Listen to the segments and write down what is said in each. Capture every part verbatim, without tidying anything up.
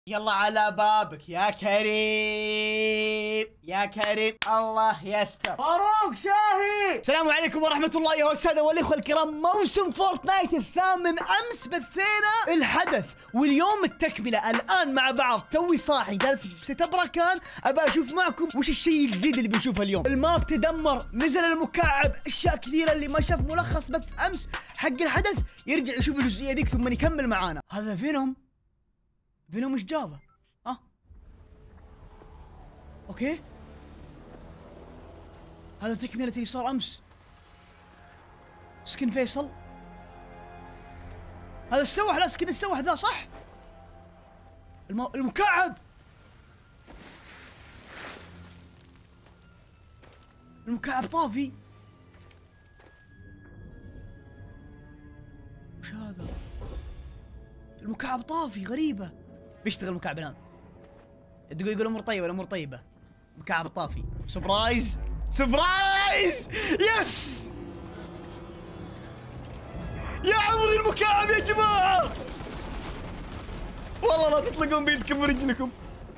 يلا على بابك يا كريم يا كريم، الله يستر. فاروق شاهي. السلام عليكم ورحمة الله والسادة والإخوة الكرام. موسم فورتنايت الثامن أمس بثينا الحدث، واليوم التكملة. الآن مع بعض توي صاحي جالس بستبركان، أبى أشوف معكم وش الشيء الجديد اللي بنشوفه اليوم. الماب تدمر، نزل المكعب، أشياء كثيرة. اللي ما شاف ملخص بث أمس حق الحدث يرجع يشوف الجزئية ذيك ثم يكمل معانا. هذا فينوم. فينوم ايش جابه؟ ها؟ اوكي؟ هذا تكملة اللي صار امس. سكن فيصل. هذا السوح، لا سكن السوح ذا صح؟ الم... المكعب. المكعب طافي. وش هذا؟ المكعب طافي، غريبة. بيشتغل المكعب الان. تقول يقول امور طيبه، الامور طيبه. مكعب طافي. سبرايز سبرايز. يس يا عمري المكعب يا جماعه. والله لا تطلقون بيدكم ورجلكم.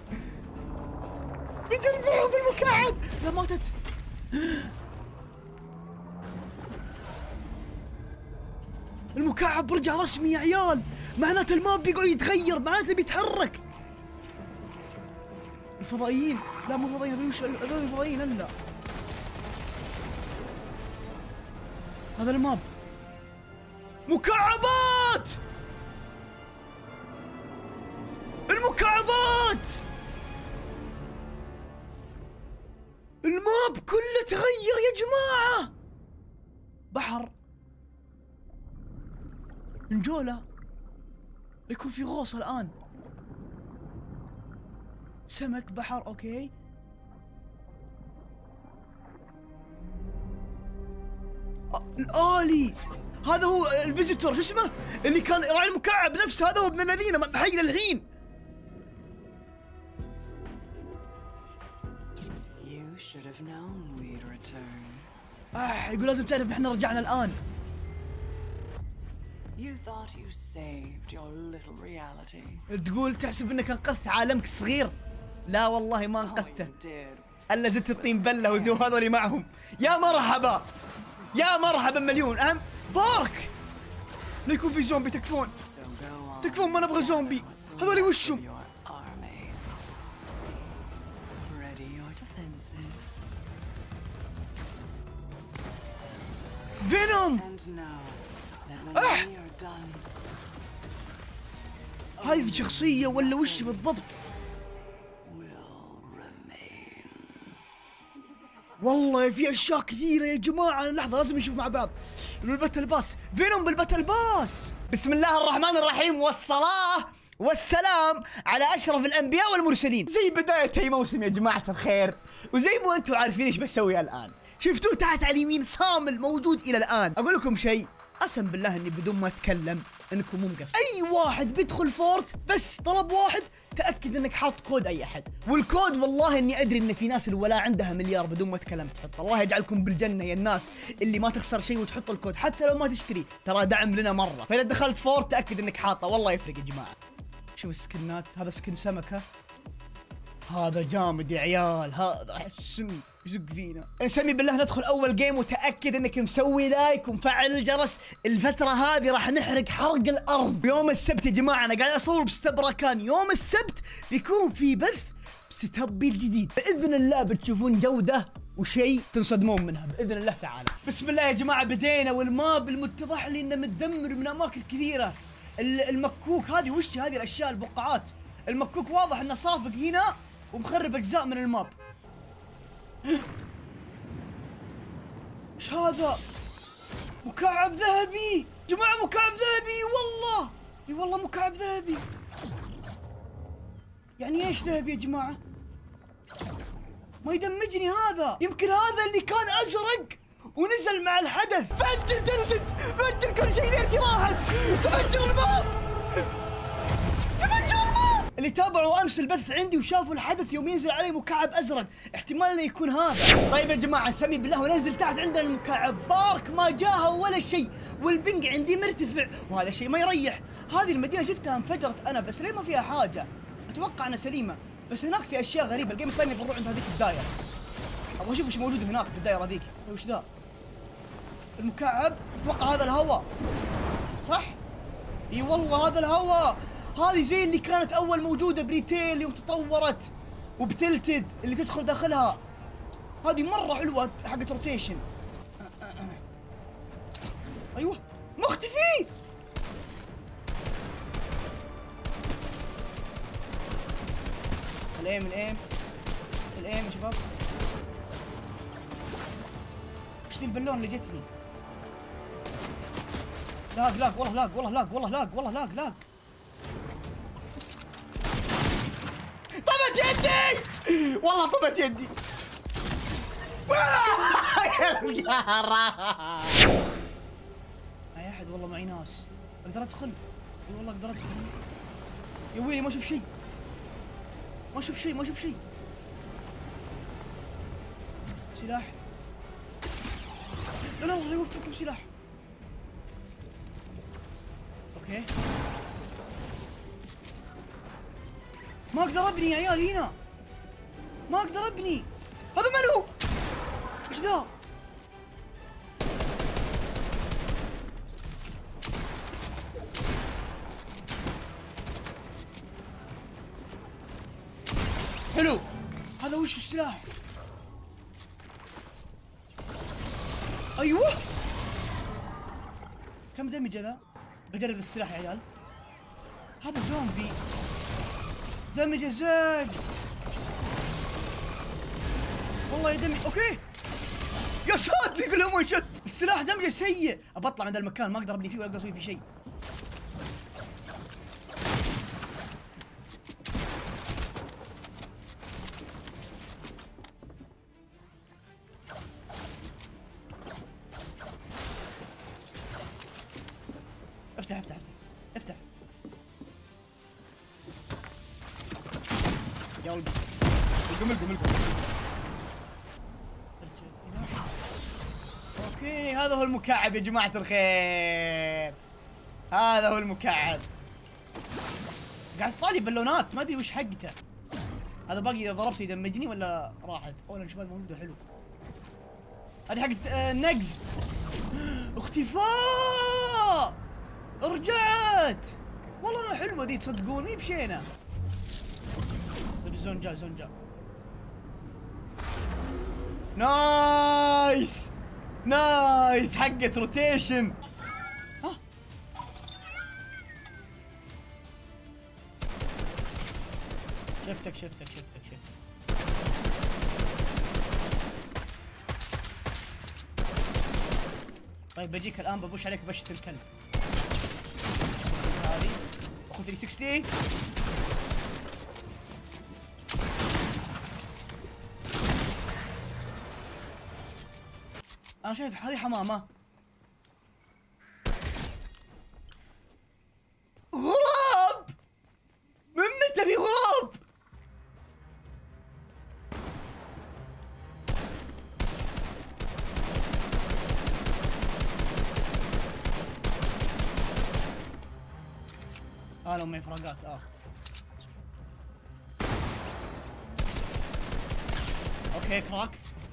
بترفعوا بالمكعب. لا ماتت. المكعب رجع رسمي يا عيال. معناته الماب بيقعد يتغير، معناته بيتحرك. الفضائيين، لا مو فضائيين، هذول وش هذول؟ الفضائيين لا. هذا الماب مكعبات. المكعبات. الماب كله تغير يا جماعة. بحر. نجولة. يكون في غوصة الآن. سمك، بحر، اوكي. الآلي. هذا هو الفيزيتور، شو اسمه؟ اللي كان راعي المكعب نفسه، هذا هو ابن الذين حي للحين. آه يقول لازم تعرف احنا رجعنا الآن. You thought you saved your little reality. تقول تحسب انك انقذت عالمك الصغير؟ لا والله ما انقذته، الا زدت الطين بله وزو هذول معهم. يا مرحبا يا مرحبا مليون. اهم بارك. لا يكون في زومبي. تكفون تكفون، ما نبغى زومبي. هذول وشهم؟ فينوم. أح. هذه شخصية ولا وش بالضبط؟ والله في اشياء كثيرة يا جماعة. لحظة لازم نشوف مع بعض. بالباتل باس. فينوم بالباتل باس. بسم الله الرحمن الرحيم، والصلاة والسلام على اشرف الانبياء والمرسلين. زي بداية اي موسم يا جماعة الخير، وزي ما انتم عارفين ايش بسوي الان. شفتوه تحت على اليمين صامل موجود الى الان. اقول لكم شيء، قسم بالله اني بدون ما اتكلم انكم مو مقصر. اي واحد بيدخل فورت بس طلب واحد، تاكد انك حاط كود اي احد. والكود والله اني ادري ان في ناس الولاء عندها مليار بدون ما تكلم تحط. الله يجعلكم بالجنه يا الناس اللي ما تخسر شيء وتحط الكود حتى لو ما تشتري، ترى دعم لنا مره. فاذا دخلت فورت تاكد انك حاطه، والله يفرق يا جماعه. شوف السكنات. هذا سكن سمكه، هذا جامد يا عيال. هذا حسن يزق فينا. نسمي بالله ندخل اول جيم، وتاكد انك مسوي لايك ومفعل الجرس. الفتره هذه راح نحرق حرق الارض. يوم السبت يا جماعه انا قاعد اصور بستبركان. يوم السبت بيكون في بث بستبي الجديد باذن الله. بتشوفون جوده وشيء تنصدمون منها باذن الله تعالى. بسم الله يا جماعه بدينا. والماب المتضح لي انه متدمر من اماكن كثيره. المكوك هذه وش هذه الاشياء البقعات؟ المكوك واضح انه صافق هنا ومخرب اجزاء من الماب. ايش هذا؟ مكعب ذهبي جماعة، مكعب ذهبي والله. اي والله مكعب ذهبي. يعني ايش ذهبي يا جماعة؟ ما يدمجني هذا. يمكن هذا اللي كان ازرق ونزل مع الحدث. فجر دلدت، فجر كل شيء. ديرتي راحت. فجر الماب. اللي تابعوا امس البث عندي وشافوا الحدث يوم ينزل عليه مكعب ازرق، احتمال انه يكون هذا. طيب يا جماعه سمي بالله وننزل تحت عندنا المكعب. بارك ما جاها ولا شيء، والبنج عندي مرتفع، وهذا شيء ما يريح. هذه المدينه شفتها انفجرت انا، بس ليه ما فيها حاجه؟ اتوقع انها سليمه، بس هناك في اشياء غريبه. الجيم الثاني بنروح عند هذيك الدايره، ابغى اشوف ايش موجود هناك بالدايره ذيك. وش ذا؟ المكعب. اتوقع هذا الهواء، صح؟ اي والله هذا الهواء. هذه زي اللي كانت اول موجوده بريتيل يوم تطورت وبتلتد اللي تدخل داخلها. هذه مره حلوه حقت روتيشن. ايوه مختفي. الايم الايم الايم يا شباب. ايش ذي البالون اللي جتني؟ لاق لاق والله لاق والله لاق والله لاق والله لاق لاق. طبت يدي والله طبت يدي. معي احد والله، معي ناس. اقدر ادخل؟ اي والله اقدر ادخل. يا ويلي ما اشوف شيء، ما اشوف شيء، ما اشوف شيء. سلاح. لا لا الله يوفقك بسلاح. اوكي ما اقدر ابني يا عيال هنا، ما اقدر ابني. هذا من هو؟ ايش ذا؟ حلو. هذا وش السلاح؟ ايوه كم دمج ذا؟ بجرب السلاح يا عيال. هذا زومبي دمج زاد والله يا دمج. اوكي يا ساتر كلهم ون شوت. السلاح دمجه سيء. ابى اطلع من ذا المكان، ما اقدر ابني فيه ولا اقدر اسوي فيه شيء. افتح افتح افتح افتح يا ولد. القم القم القم. اوكي هذا هو المكعب يا جماعة الخير، هذا هو المكعب. قاعد يطلع لي بالونات ما ادري وش حقته. هذا باقي اذا ضربته يدمجني ولا راحت؟ اولا شباب موجودة حلو. هذه حقت آه نقز. اختفاء رجعت والله انا حلوه ذي تصدقون. مي بشينا. الزون جا زون جا. نايس نايس حقت روتيشن. ها شفتك شفتك شفتك شفتك. طيب بجيك الان ببوش عليك بشت الكلب. هذه اخذ ثلاثمية وستين. انا شايف هذه حمامة. غراب. من متى في غراب؟ اه لو معي فراقات. اه اوكي كراك.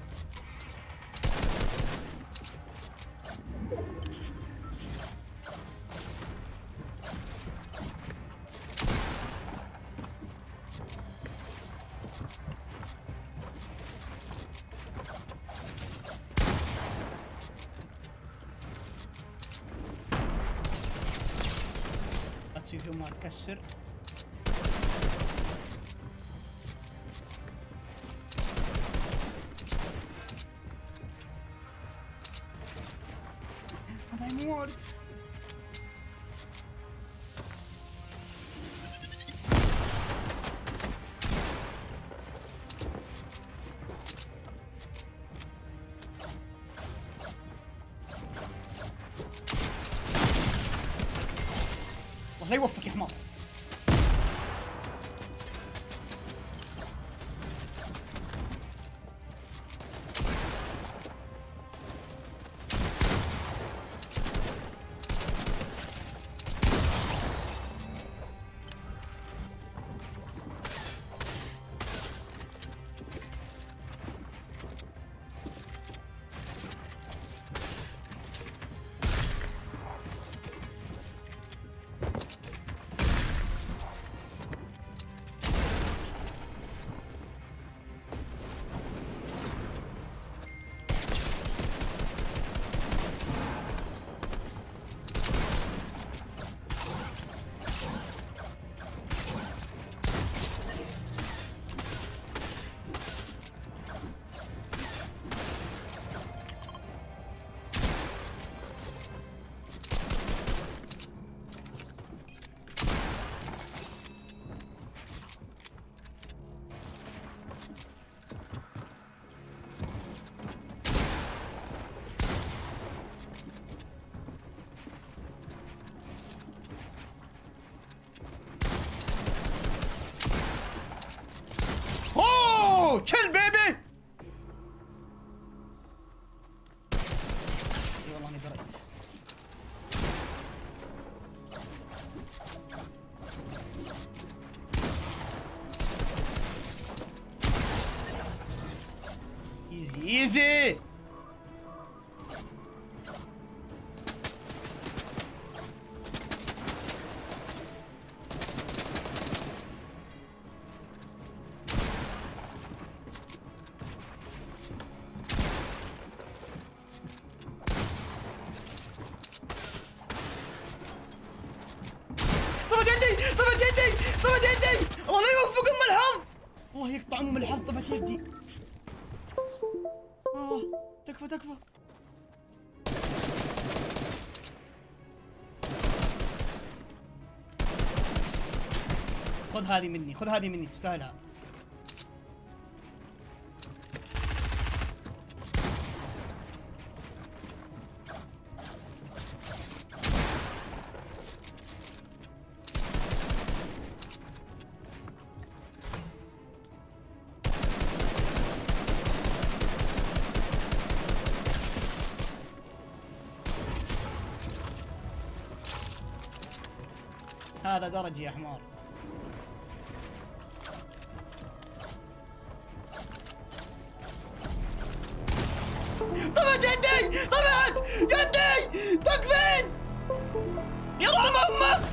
لا تسوي فيهم ما تكسر. انا موت. الله يوفقك يا حمار. تشيل بيبي. اي والله اني دريت. ايزي ايزي. طفت يدي طفت يدي طفت يدي. الله لا يوفق ام الحظ. الله يقطع ام الحظ. طفت يدي. آه تكفى تكفى. خذ هذه مني خذ هذه مني تستاهلها. هذا درجي يا حمار. طفت يدي طفت يدي. تكفين يرحم امك.